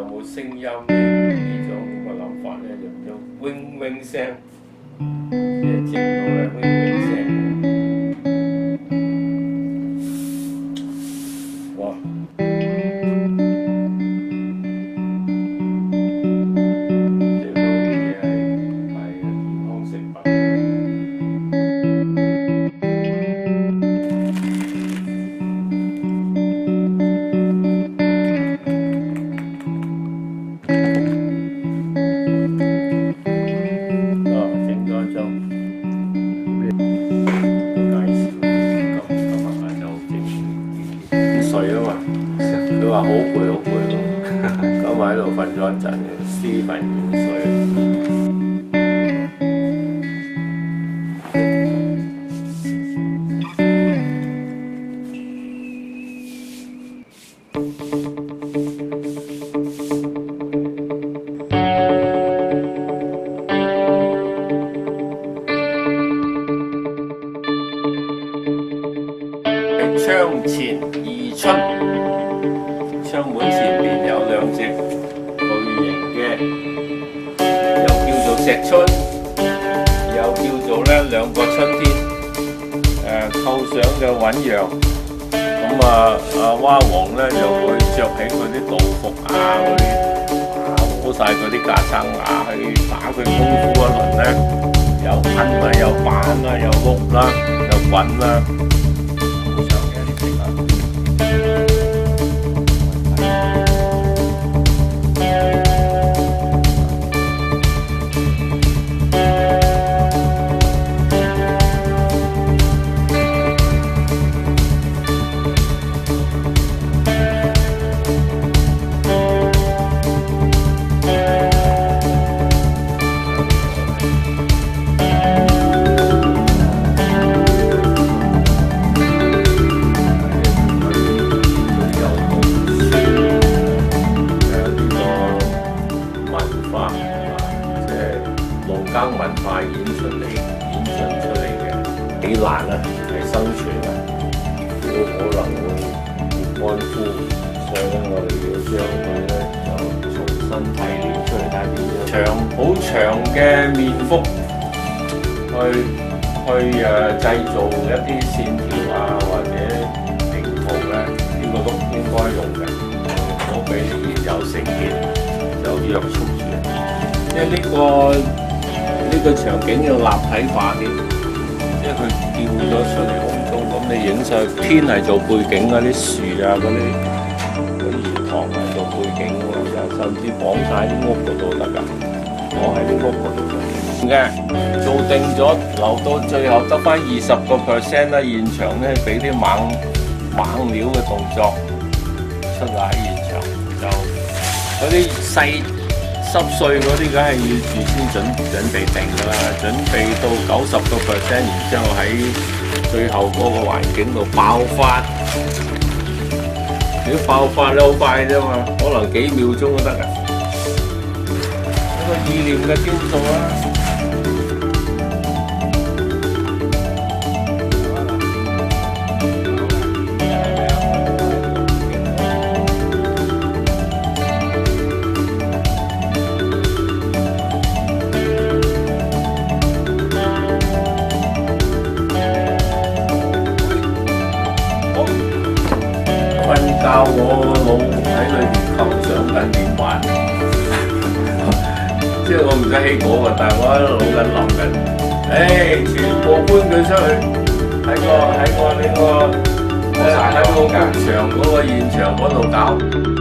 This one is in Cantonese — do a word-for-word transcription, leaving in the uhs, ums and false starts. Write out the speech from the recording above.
冇聲音呢種咁嘅諗法咧，就用 wing wing 聲，即係整到咧 wing wing 聲。哇！最好嘅嘢係係健康食品。佢話好攰好攰喎，今日喺度瞓咗一陣，思瞓午睡。窗前二春。窗門前面有兩隻巨型嘅，又叫做石春，又叫做咧兩個春天，誒構想嘅醞釀。咁啊啊蛙王咧就會着起佢啲道服啊，嗰啲攞晒嗰啲架撐牙去打佢功夫一輪咧，又噴啊，又板啦，又碌啦，又滾啦。農耕文化演出嚟、演進出嚟嘅幾難啊，係生存啊，都可能會會乾枯，所以咧我哋要將佢咧就重新提煉出嚟，睇點樣長好長嘅面幅去去誒製造一啲線條啊或者形圖咧，呢、這個都應該用嘅，唔好俾現有成件就約束住，因為呢、這個。呢個場景要立體化啲，即係佢吊咗出嚟空中，咁你影上天係做背景嗰啲樹啊，嗰啲嗰啲魚塘係做背景喎，甚至綁晒啲屋嗰度都得㗎。我喺啲屋嗰度做嘅，做定咗，留到最後得返二十個 percent 啦。現場咧俾啲猛猛料嘅動作出嚟喺現場，就嗰啲細。濕碎嗰啲梗係要預先準準備定㗎啦，準備到九十個 percent， 然之後喺最後嗰個環境度爆發。如果爆發咧好快啫嘛，可能幾秒鐘都得㗎。一個意念嘅雕塑啦。教我腦喺裏邊構想緊點玩，即係我唔使起稿啊，但係我喺度腦緊諗緊，誒全部搬佢出去，喺個喺個呢個誒喺個工場嗰個現場嗰度搞。